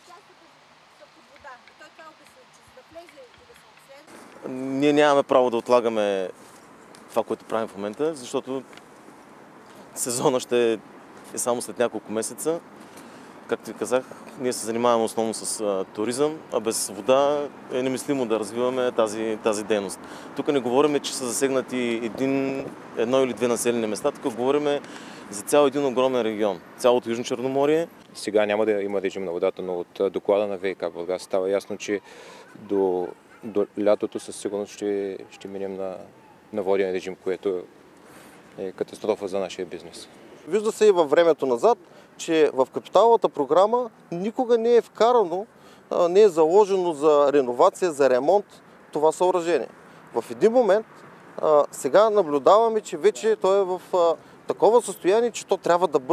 Ние нямаме право да отлагаме това, което правим в момента, защото сезона ще е само след няколко месеца. Както ви казах, ние се занимаваме основно с туризъм, а без вода е немислимо да развиваме тази дейност. Тук не говорим, че са засегнати едно или две населени места, тук говорим за цял един огромен регион, цялото Южно Черноморие. Сега няма да има режим на водата, но от доклада на ВиК Бургас става ясно, че до лятото със сигурност ще минем на воден режим, което е катастрофа за нашия бизнес. Вижда се и във времето назад, че в капиталовата програма никога не е вкарано, не е заложено за реновация, за ремонт това съоръжение. В един момент сега наблюдаваме, че вече то е в такова състояние, че то трябва да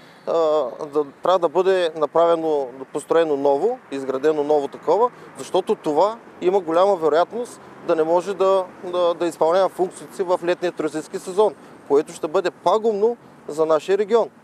бъде направено, построено ново, изградено ново такова, защото това има голяма вероятност да не може да изпълнява функциите си в летния туристически сезон, което ще бъде пагубно за нашия регион.